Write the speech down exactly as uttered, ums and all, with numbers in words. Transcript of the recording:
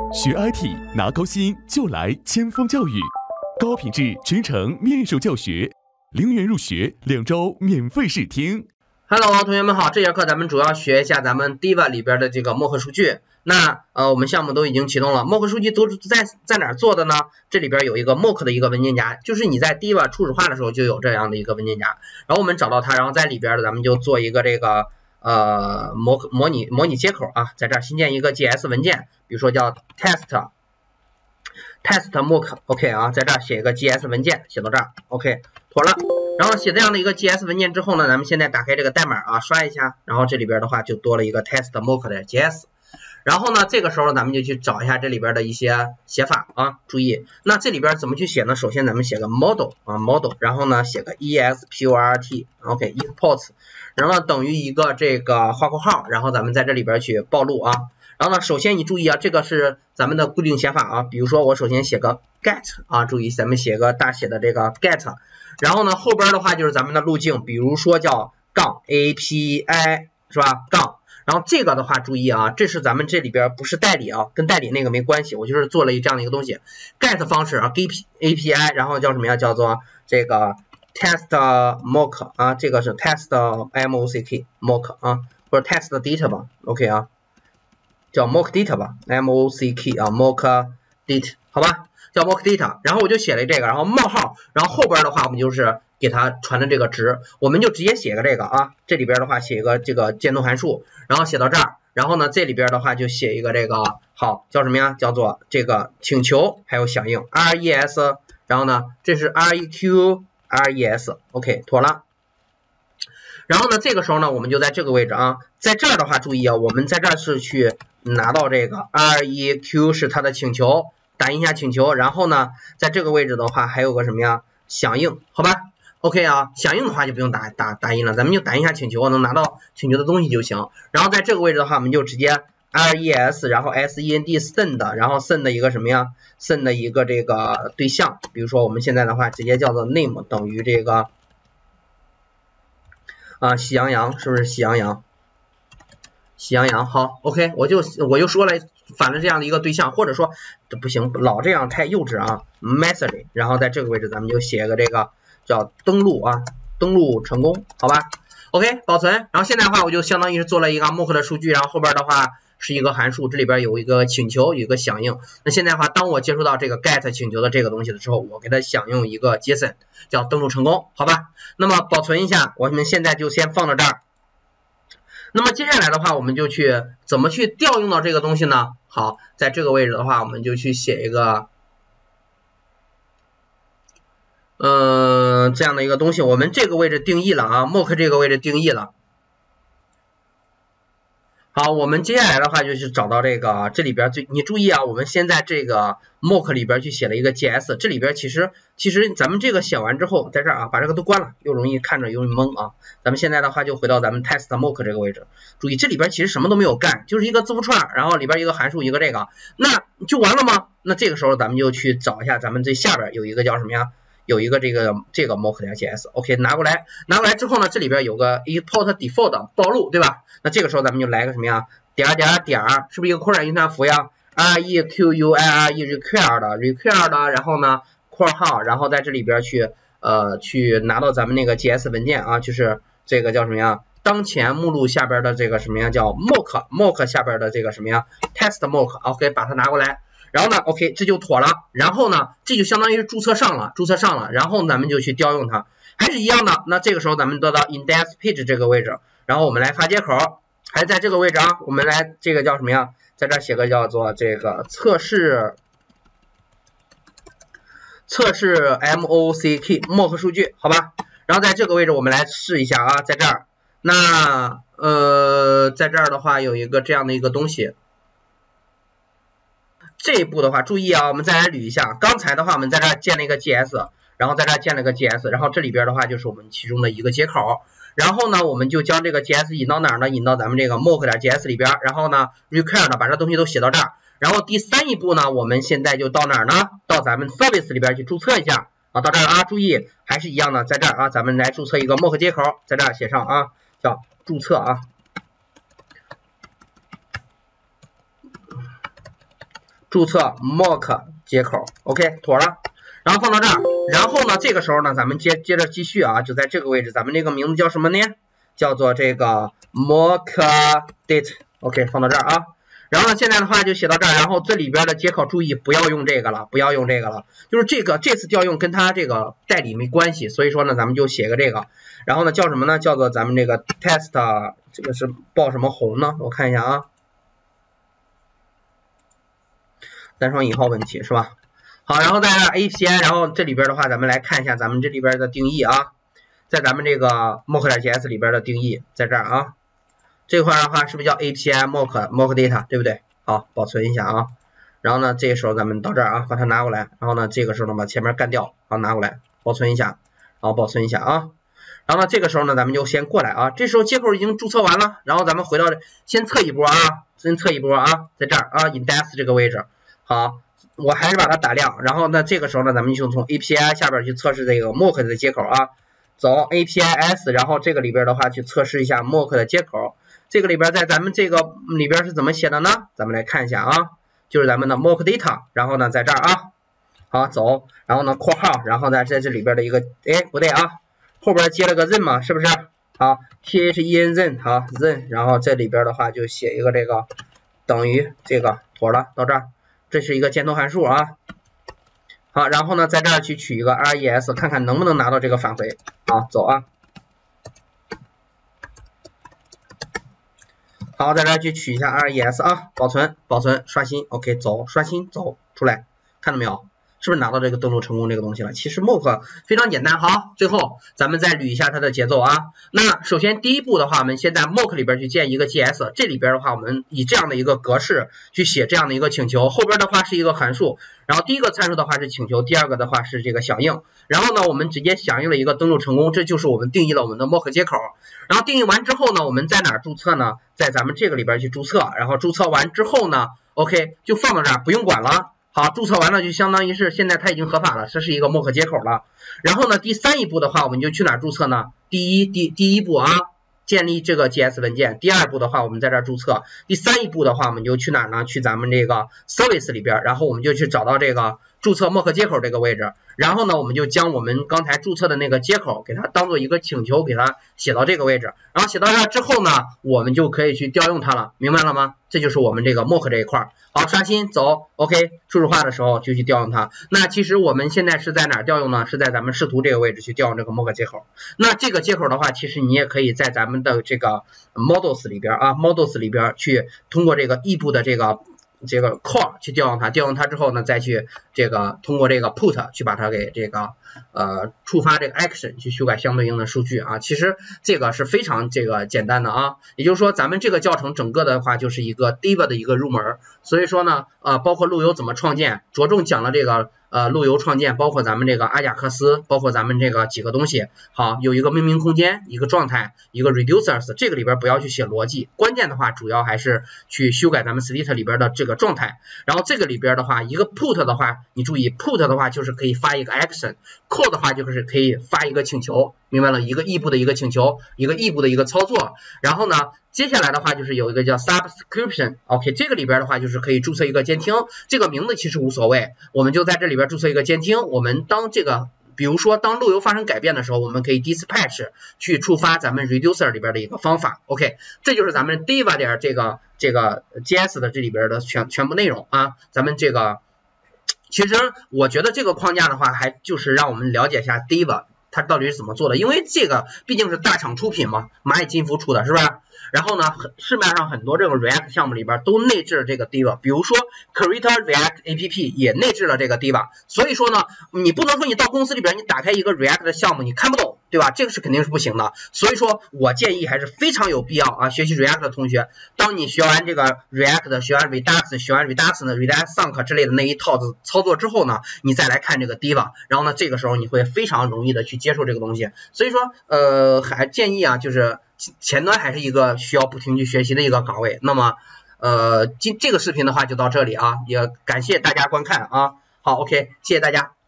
学 I T 拿高薪就来千锋教育，高品质全程面授教学，零元入学，两周免费试听。 Hello， 同学们好，这节课咱们主要学一下咱们 Diva 里边的这个 mock 数据。那呃，我们项目都已经启动了 ，mock 数据都在在哪儿做的呢？这里边有一个 mock 的一个文件夹，就是你在 Diva 初始化的时候就有这样的一个文件夹，然后我们找到它，然后在里边的咱们就做一个这个呃模模拟模拟接口啊，在这儿新建一个 J S 文件，比如说叫 test test mock OK 啊，在这儿写一个 J S 文件，写到这儿 OK 妥了。然后写这样的一个 J S 文件之后呢，咱们现在打开这个代码啊，刷一下，然后这里边的话就多了一个 test mock 的 J S。然后呢，这个时候咱们就去找一下这里边的一些写法啊，注意，那这里边怎么去写呢？首先咱们写个 model 啊 model， 然后呢写个 export OK export， 然后呢等于一个这个花括号，然后咱们在这里边去暴露啊。然后呢，首先你注意啊，这个是咱们的固定写法啊，比如说我首先写个 get 啊，注意咱们写个大写的这个 get， 然后呢后边的话就是咱们的路径，比如说叫杠 A P I 是吧？杠，然后这个的话注意啊，这是咱们这里边不是代理啊，跟代理那个没关系，我就是做了一这样的一个东西 ，get 方式啊 ，get A P I， 然后叫什么呀？叫做这个 test mock 啊，这个是 test mock mock 啊，或者 test data 吧 ，OK 啊。叫 mock data 吧 ，M O C K 啊 ，mock data 好吧，叫 mock data， 然后我就写了这个，然后冒号，然后后边的话我们就是给它传的这个值，我们就直接写个这个啊，这里边的话写一个这个渐动函数，然后写到这儿，然后呢这里边的话就写一个这个好叫什么呀？叫做这个请求还有响应 R E S， 然后呢这是 R E Q R E S，OK 妥了。然后呢，这个时候呢，我们就在这个位置啊，在这儿的话，注意啊，我们在这儿是去拿到这个 R E Q 是它的请求，打印一下请求，然后呢，在这个位置的话，还有个什么呀？响应，好吧 ？OK 啊，响应的话就不用打打打印了，咱们就打印一下请求，能拿到请求的东西就行。然后在这个位置的话，我们就直接 R E S， 然后 S E N D send， 然后 send 一个什么呀 ？send 一个这个对象，比如说我们现在的话，直接叫做 name 等于这个。啊，喜羊羊是不是喜羊羊？喜羊羊好 ，OK， 我就我又说了反正这样的一个对象，或者说这不行，老这样太幼稚啊 ，message， 然后在这个位置咱们就写个这个叫登录啊，登录成功，好吧 ？OK， 保存，然后现在的话我就相当于是做了一个 mock 的数据，然后后边的话是一个函数，这里边有一个请求，有一个响应。那现在的话，当我接触到这个 get 请求的这个东西的时候，我给它响应一个 JSON， 叫登录成功，好吧？那么保存一下，我们现在就先放到这儿。那么接下来的话，我们就去怎么去调用到这个东西呢？好，在这个位置的话，我们就去写一个，呃，这样的一个东西。我们这个位置定义了啊 ，mock 这个位置定义了。好，我们接下来的话就是找到这个这里边最，你注意啊，我们先在这个 mock 里边去写了一个 J S， 这里边其实其实咱们这个写完之后，在这儿啊，把这个都关了，又容易看着又懵啊。咱们现在的话就回到咱们 test mock 这个位置，注意这里边其实什么都没有干，就是一个字符串，然后里边一个函数一个这个，那就完了吗？那这个时候咱们就去找一下咱们最下边有一个叫什么呀？有一个这个这个 mock 点 J S，OK 拿过来，拿过来之后呢，这里边有个 export default 暴露，对吧？那这个时候咱们就来个什么呀？点点点，是不是一个扩展运算符呀 ？R E Q U I R E required required， 然后呢括号，然后在这里边去呃去拿到咱们那个 J S 文件啊，就是这个叫什么呀？当前目录下边的这个什么呀？叫 mock mock 下边的这个什么呀 ？test mock，OK 把它拿过来。然后呢 ，OK， 这就妥了。然后呢，这就相当于是注册上了，注册上了。然后咱们就去调用它，还是一样的。那这个时候咱们得到 index page 这个位置，然后我们来发接口，还是在这个位置啊。我们来这个叫什么呀？在这写个叫做这个测试测试 mock mock 数据，好吧？然后在这个位置我们来试一下啊，在这儿。那呃，在这儿的话有一个这样的一个东西。这一步的话，注意啊，我们再来捋一下。刚才的话，我们在这儿建了一个 J S， 然后在这儿建了个 J S， 然后这里边的话就是我们其中的一个接口。然后呢，我们就将这个 J S 引到哪儿呢？引到咱们这个 mock 点 J S 里边。然后呢 ，required 把这东西都写到这儿。然后第三一步呢，我们现在就到哪儿呢？到咱们 service 里边去注册一下啊。到这儿啊，注意还是一样的，在这儿啊，咱们来注册一个 mock 接口，在这儿写上啊，叫注册啊。 注册 mock 接口 ，OK， 妥了。然后放到这儿，然后呢，这个时候呢，咱们接接着继续啊，就在这个位置，咱们这个名字叫什么呢？叫做这个 mock date，OK， 放到这儿啊。然后呢，现在的话就写到这儿，然后这里边的接口注意不要用这个了，不要用这个了，就是这个这次调用跟它这个代理没关系，所以说呢，咱们就写个这个，然后呢叫什么呢？叫做咱们这个 test， 这个是报什么红呢？我看一下啊，单双引号问题是吧？好，然后在这 A P I， 然后这里边的话，咱们来看一下咱们这里边的定义啊，在咱们这个 mock.js 里边的定义，在这儿啊。这块的话是不是叫 A P I mock mock data， 对不对？好，保存一下啊。然后呢，这个时候咱们到这儿啊，把它拿过来。然后呢，这个时候呢，把前面干掉，好，拿过来，保存一下，然后保存一下啊。然后呢，这个时候呢，咱们就先过来啊。这时候接口已经注册完了，然后咱们回到先测一波啊，先测一波啊，在这儿啊 ，index 这个位置。好，我还是把它打亮。然后呢，这个时候呢，咱们就从 A P I 下边去测试这个 mock 的接口啊。走 A P I S， 然后这个里边的话去测试一下 mock 的接口。这个里边在咱们这个里边是怎么写的呢？咱们来看一下啊，就是咱们的 mock data， 然后呢在这儿啊，好走，然后呢括号，然后呢在这里边的一个，哎不对啊，后边接了个 then 嘛，是不是？好 T H E N then 好 then， 然后这里边的话就写一个这个等于这个妥了，到这儿，这是一个箭头函数啊。好，然后呢在这儿去取一个 res， 看看能不能拿到这个返回。好，走啊。好，在这儿去取一下 res 啊，保存保存刷新 ，OK， 走刷新走出来，看到没有？是不是拿到这个登录成功这个东西了？其实 mock 非常简单。好，最后咱们再捋一下它的节奏啊。那首先第一步的话，我们先在 mock 里边去建一个 G S， 这里边的话，我们以这样的一个格式去写这样的一个请求，后边的话是一个函数，然后第一个参数的话是请求，第二个的话是这个响应，然后呢，我们直接响应了一个登录成功，这就是我们定义了我们的 mock 接口。然后定义完之后呢，我们在哪儿注册呢？在咱们这个里边去注册，然后注册完之后呢 ，OK 就放到这儿，不用管了。好，注册完了就相当于是现在它已经合法了，这是一个 mock 接口了。然后呢，第三一步的话，我们就去哪儿注册呢？第一第第一步啊，建立这个 G S 文件。第二步的话，我们在这儿注册。第三一步的话，我们就去哪儿呢？去咱们这个 service 里边，然后我们就去找到这个注册 mock 接口这个位置。然后呢，我们就将我们刚才注册的那个接口给它当做一个请求，给它写到这个位置。然后写到这之后呢，我们就可以去调用它了，明白了吗？这就是我们这个 mock 这一块。好，刷新走 ，OK， 初始化的时候就去调用它。那其实我们现在是在哪儿调用呢？是在咱们视图这个位置去调用这个 mock 接口。那这个接口的话，其实你也可以在咱们的这个 models 里边啊 ，models 里边去通过这个异步的这个这个 core 去调用它，调用它之后呢，再去这个通过这个 put 去把它给这个呃触发这个 action 去修改相对应的数据啊。其实这个是非常这个简单的啊，也就是说咱们这个教程整个的话就是一个 Diva 的一个入门，所以说呢呃包括路由怎么创建，着重讲了这个呃路由创建，包括咱们这个阿贾克斯，包括咱们这个几个东西。好，有一个命名空间，一个状态，一个 reducers， 这个里边不要去写逻辑，关键的话主要还是去修改咱们 state 里边的这个状态。然后这个里边的话，一个 put 的话，你注意 put 的话就是可以发一个 action， call 的话就是可以发一个请求，明白了？一个异步的一个请求，一个异步的一个操作。然后呢，接下来的话就是有一个叫 subscription，OK， 这个里边的话就是可以注册一个监听，这个名字其实无所谓，我们就在这里边注册一个监听。我们当这个比如说当路由发生改变的时候，我们可以 dispatch 去触发咱们 reducer 里边的一个方法。OK， 这就是咱们 Diva 点这个这个 G S 的这里边的全全部内容啊。咱们这个其实我觉得这个框架的话，还就是让我们了解一下 Diva 它到底是怎么做的，因为这个毕竟是大厂出品嘛，蚂蚁金服出的是不是？然后呢，市面上很多这个 React 项目里边都内置了这个 Diva， 比如说 Creator React A P P 也内置了这个 Diva， 所以说呢，你不能说你到公司里边你打开一个 React 的项目你看不懂，对吧？这个是肯定是不行的。所以说我建议还是非常有必要啊，学习 React 的同学，当你学完这个 React 学完 Redux 学完 Redux 的 Redux Sync 之类的那一套的操作之后呢，你再来看这个 Diva， 然后呢这个时候你会非常容易的去接受这个东西。所以说呃还建议啊，就是前端还是一个需要不停去学习的一个岗位。那么呃今这个视频的话就到这里啊，也感谢大家观看啊。好 OK， 谢谢大家。